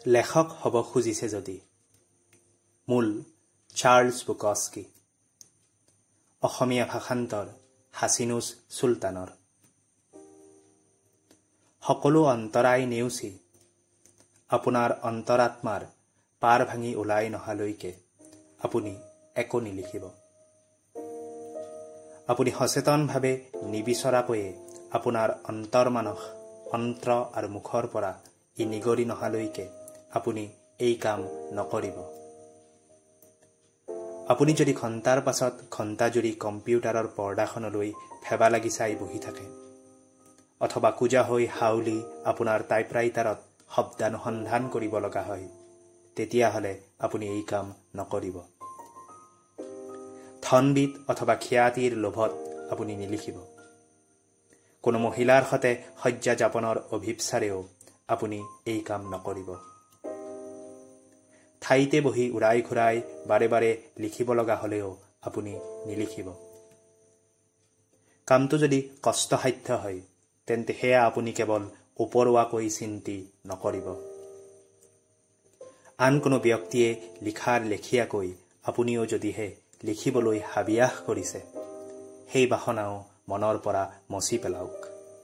লেখক হ'ব খুজিছে যদি। মূল চাৰ্লছ বুকস্কি। অসমীয়া ভাষান্তৰ হাছিনুছ চুলতানৰ। সকলো অন্তৰাই নেওচি আপোনাৰ অন্তৰাত্মাৰ পাৰ ভাঙি ওলাই নহালৈকে আপুনি একো নিলিখিব। আপুনি সচেতনভাৱে নিবিচৰাকৈয়ে আপোনাৰ অন্তৰমানস অন্ত্ৰ আৰু মুখৰ পৰা ই নিগৰি নহালৈকে আপুনি এই কাম নকৰিব। আপুনি যদি ঘণ্টাৰ পাছত ঘণ্টাজুৰি কম্পিউটাৰৰ পৰ্দাখনলৈ ফেবা লাগি চাই বহি থাকে, অথবা কোজা হৈ হাউলি আপোনাৰ টাইপৰাইটাৰত শব্দানুসন্ধান কৰিব লগা হয়, তেতিয়াহ'লে আপুনি এই কাম নকৰিব। ধনবিত অথবা খ্যাতিৰ লোভত আপুনি নিলিখিব। কোনো মহিলাৰ সৈতে শয্যা যাপনৰ অভিপ্সাৰেও আপুনি এই কাম নকৰিব। ঠাইতে বহি উৰাই ঘূৰাই বাৰে বাৰে লিখিব লগা হ'লেও আপুনি নিলিখিব। কামটো যদি কষ্টসাধ্য হয়, তেন্তে সেয়া আপুনি কেৱল ওপৰুৱাকৈ চিন্তি নকৰিব। আন কোনো ব্যক্তিয়ে লিখাৰ লেখীয়াকৈ আপুনিও যদিহে লিখিবলৈ হাবিয়াস কৰিছে, সেই বাসনাও মনৰ পৰা মচি পেলাওক।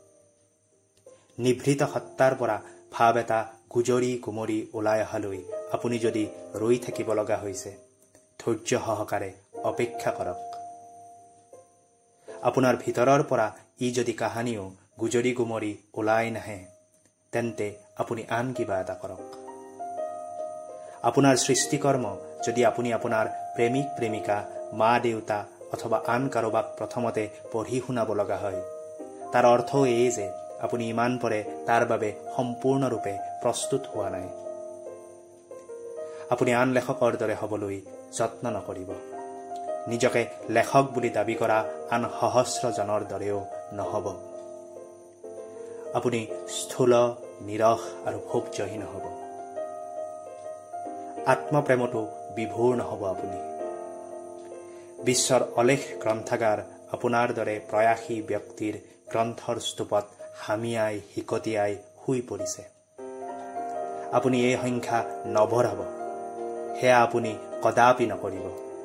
নিভৃত সত্তাৰ পৰা ভাৱ এটা গুজৰি কুমৰি ওলাই অহালৈ আপুনি যদি ৰৈ থাকিব লগা হৈছে, ধৈৰ্য সহকাৰে অপেক্ষা কৰক। আপোনাৰ ভিতৰৰ পৰা ই যদি কাহানিও গুজৰি গুমৰি ওলাই নাহে, তেন্তে আপুনি আন কিবা এটা কৰক। আপোনাৰ সৃষ্টিকৰ্ম যদি আপুনি আপোনাৰ প্ৰেমিক প্ৰেমিকা, মা দেউতা অথবা আন কাৰোবাক প্ৰথমতে পঢ়ি শুনাব লগা হয়, তাৰ অৰ্থ এই যে আপুনি ইমান পৰে তাৰ বাবে সম্পূৰ্ণৰূপে প্ৰস্তুত হোৱা নাই। আপুনি আন লেখকৰ দৰে হ'বলৈ যত্ন নকৰিব। নিজকে লেখক বুলি দাবী কৰা আন সহস্ৰজনৰ দৰেও নহ'ব। আপুনি স্থূল, নিৰস আৰু ভোগ্যহীন হ'ব। আত্মপ্ৰেমতো বিভোৰ নহ'ব আপুনি। বিশ্বৰ অলেখ গ্ৰন্থাগাৰ আপোনাৰ দৰে প্ৰয়াসী ব্যক্তিৰ গ্ৰন্থৰ স্তূপত হামিয়াই হিকটিয়াই শুই পৰিছে। আপুনি এই সংখ্যা নভৰাব, সেয়া আপুনি কদাপি নকৰিব।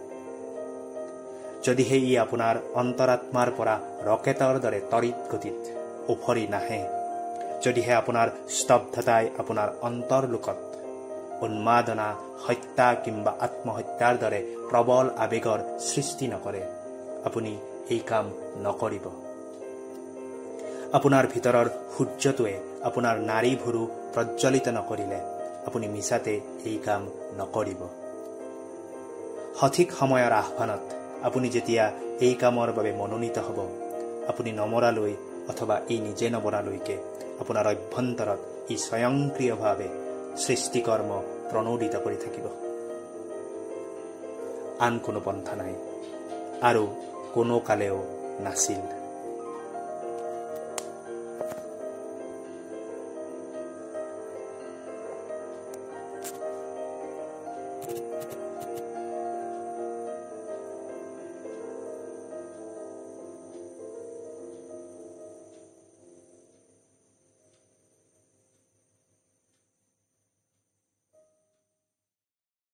যদিহে ই আপোনাৰ অন্তৰাত্মাৰ পৰা ৰকেটৰ দৰে তড়িৎ গতিত উফৰি নাহে, যদিহে আপোনাৰ স্তব্ধতাই আপোনাৰ অন্তৰলোকত উন্মাদনা, হত্যা কিম্বা আত্মহত্যাৰ দৰে প্ৰবল আৱেগৰ সৃষ্টি নকৰে, আপুনি এই কাম নকৰিব। আপোনাৰ ভিতৰৰ সূৰ্যটোৱে আপোনাৰ নাড়ী ভুৰু প্ৰজ্বলিত নকৰিলে আপুনি মিছাতে এই কাম নকৰিব। সঠিক সময়ৰ আহ্বানত আপুনি যেতিয়া এই কামৰ বাবে মনোনীত হ'ব, আপুনি নমৰালৈ অথবা ই নিজে নমৰালৈকে আপোনাৰ অভ্যন্তৰত ই স্বয়ংক্ৰিয়ভাৱে সৃষ্টিকৰ্ম প্ৰণোদিত কৰি থাকিব। আন কোনো পন্থা নাই আৰু কোনো কালেও নাছিল।